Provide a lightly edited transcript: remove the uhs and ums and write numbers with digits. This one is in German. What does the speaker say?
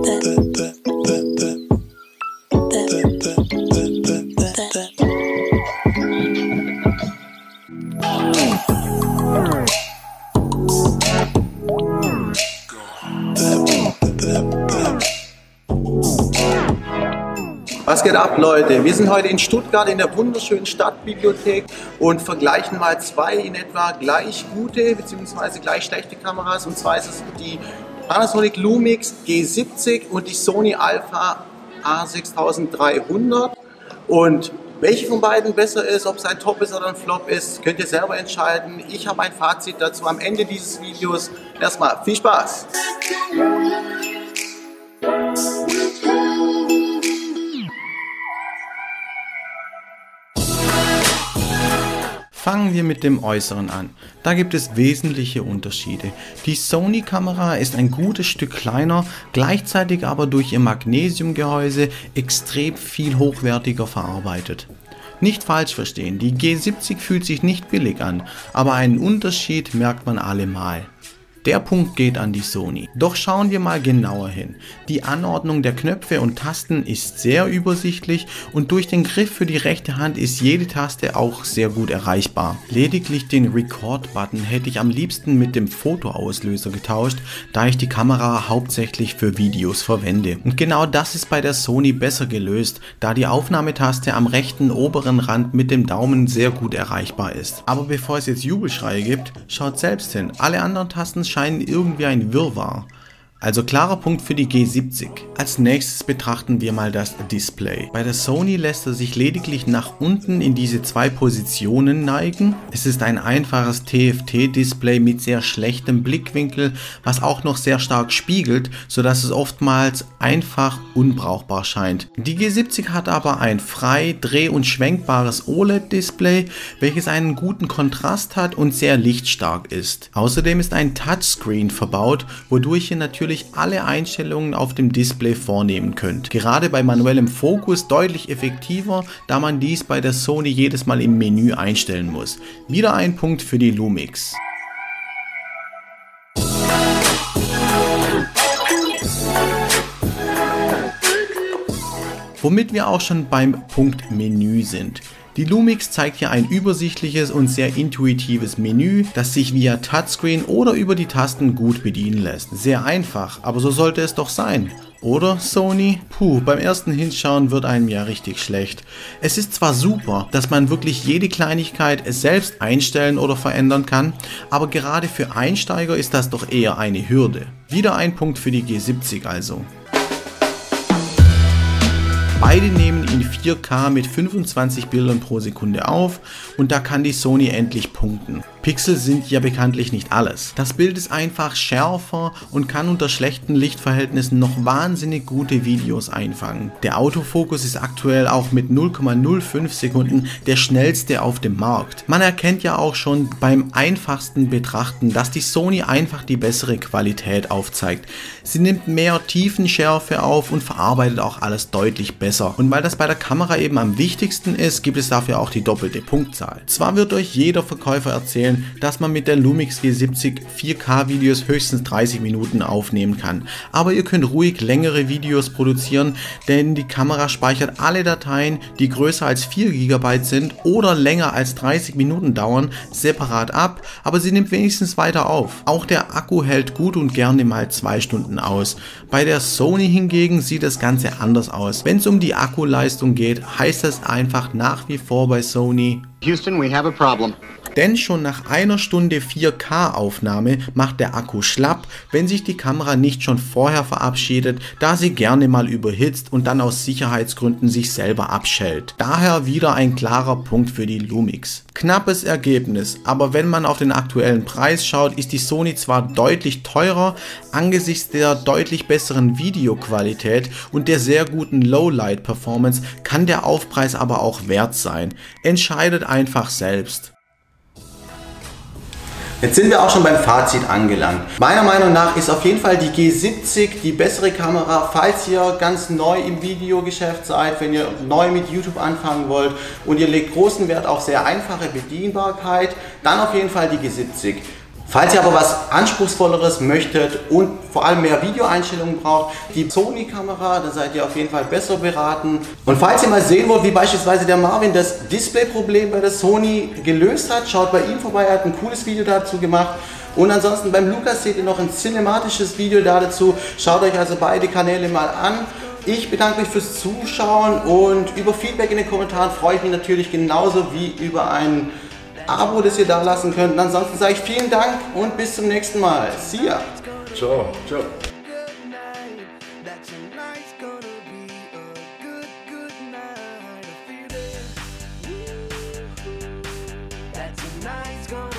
Was geht ab, Leute? Wir sind heute in Stuttgart in der wunderschönen Stadtbibliothek und vergleichen mal zwei in etwa gleich gute bzw. gleich schlechte Kameras. Und zwar ist es die Panasonic Lumix G70 und die Sony Alpha A6300. Und welche von beiden besser ist, ob es ein Top ist oder ein Flop ist, könnt ihr selber entscheiden. Ich habe ein Fazit dazu am Ende dieses Videos. Erstmal viel Spaß! Fangen wir mit dem Äußeren an. Da gibt es wesentliche Unterschiede. Die Sony-Kamera ist ein gutes Stück kleiner, gleichzeitig aber durch ihr Magnesiumgehäuse extrem viel hochwertiger verarbeitet. Nicht falsch verstehen, die G70 fühlt sich nicht billig an, aber einen Unterschied merkt man allemal. Der Punkt geht an die Sony. Doch schauen wir mal genauer hin. Die Anordnung der Knöpfe und Tasten ist sehr übersichtlich und durch den Griff für die rechte Hand ist jede Taste auch sehr gut erreichbar. Lediglich den Record-Button hätte ich am liebsten mit dem Fotoauslöser getauscht, da ich die Kamera hauptsächlich für Videos verwende. Und genau das ist bei der Sony besser gelöst, da die Aufnahmetaste am rechten oberen Rand mit dem Daumen sehr gut erreichbar ist. Aber bevor es jetzt Jubelschreie gibt, schaut selbst hin. Alle anderen Tasten scheinen irgendwie ein Wirrwarr. Also klarer Punkt für die G70. Als nächstes betrachten wir mal das Display. Bei der Sony lässt er sich lediglich nach unten in diese zwei Positionen neigen. Es ist ein einfaches TFT-Display mit sehr schlechtem Blickwinkel, was auch noch sehr stark spiegelt, sodass es oftmals einfach unbrauchbar scheint. Die G70 hat aber ein frei dreh- und schwenkbares OLED-Display, welches einen guten Kontrast hat und sehr lichtstark ist. Außerdem ist ein Touchscreen verbaut, wodurch ihr natürlich alle Einstellungen auf dem Display vornehmen könnt. Gerade bei manuellem Fokus deutlich effektiver, da man dies bei der Sony jedes Mal im Menü einstellen muss. Wieder ein Punkt für die Lumix. Womit wir auch schon beim Punkt Menü sind. Die Lumix zeigt hier ein übersichtliches und sehr intuitives Menü, das sich via Touchscreen oder über die Tasten gut bedienen lässt. Sehr einfach, aber so sollte es doch sein. Oder, Sony? Puh, beim ersten Hinschauen wird einem ja richtig schlecht. Es ist zwar super, dass man wirklich jede Kleinigkeit selbst einstellen oder verändern kann, aber gerade für Einsteiger ist das doch eher eine Hürde. Wieder ein Punkt für die G70 also. Beide nehmen in 4K mit 25 Bildern pro Sekunde auf und da kann die Sony endlich punkten. Pixel sind ja bekanntlich nicht alles. Das Bild ist einfach schärfer und kann unter schlechten Lichtverhältnissen noch wahnsinnig gute Videos einfangen. Der Autofokus ist aktuell auch mit 0,05 Sekunden der schnellste auf dem Markt. Man erkennt ja auch schon beim einfachsten Betrachten, dass die Sony einfach die bessere Qualität aufzeigt. Sie nimmt mehr Tiefenschärfe auf und verarbeitet auch alles deutlich besser. Und weil das bei der Kamera eben am wichtigsten ist, gibt es dafür auch die doppelte Punktzahl. Zwar wird euch jeder Verkäufer erzählen, dass man mit der Lumix G70 4K Videos höchstens 30 Minuten aufnehmen kann. Aber ihr könnt ruhig längere Videos produzieren, denn die Kamera speichert alle Dateien, die größer als 4 GB sind oder länger als 30 Minuten dauern, separat ab, aber sie nimmt wenigstens weiter auf. Auch der Akku hält gut und gerne mal 2 Stunden aus. Bei der Sony hingegen sieht das Ganze anders aus. Wenn es um die Akkuleistung geht, heißt das einfach nach wie vor bei Sony: Houston, we have a problem. Denn schon nach einer Stunde 4K Aufnahme macht der Akku schlapp, wenn sich die Kamera nicht schon vorher verabschiedet, da sie gerne mal überhitzt und dann aus Sicherheitsgründen sich selber abschält. Daher wieder ein klarer Punkt für die Lumix. Knappes Ergebnis, aber wenn man auf den aktuellen Preis schaut, ist die Sony zwar deutlich teurer, angesichts der deutlich besseren Videoqualität und der sehr guten Lowlight-Performance kann der Aufpreis aber auch wert sein. Entscheidet einfach selbst. Jetzt sind wir auch schon beim Fazit angelangt. Meiner Meinung nach ist auf jeden Fall die G70 die bessere Kamera, falls ihr ganz neu im Videogeschäft seid, wenn ihr neu mit YouTube anfangen wollt und ihr legt großen Wert auf sehr einfache Bedienbarkeit, dann auf jeden Fall die G70. Falls ihr aber was Anspruchsvolleres möchtet und vor allem mehr Videoeinstellungen braucht, die Sony-Kamera, da seid ihr auf jeden Fall besser beraten. Und falls ihr mal sehen wollt, wie beispielsweise der Marvin das Display-Problem bei der Sony gelöst hat, schaut bei ihm vorbei, er hat ein cooles Video dazu gemacht. Und ansonsten beim Lukas seht ihr noch ein cinematisches Video dazu. Schaut euch also beide Kanäle mal an. Ich bedanke mich fürs Zuschauen und über Feedback in den Kommentaren freue ich mich natürlich genauso wie über ein Abo, das ihr da lassen könnt. Und ansonsten sage ich vielen Dank und bis zum nächsten Mal. See ya. Ciao. Ciao. Tonight's gonna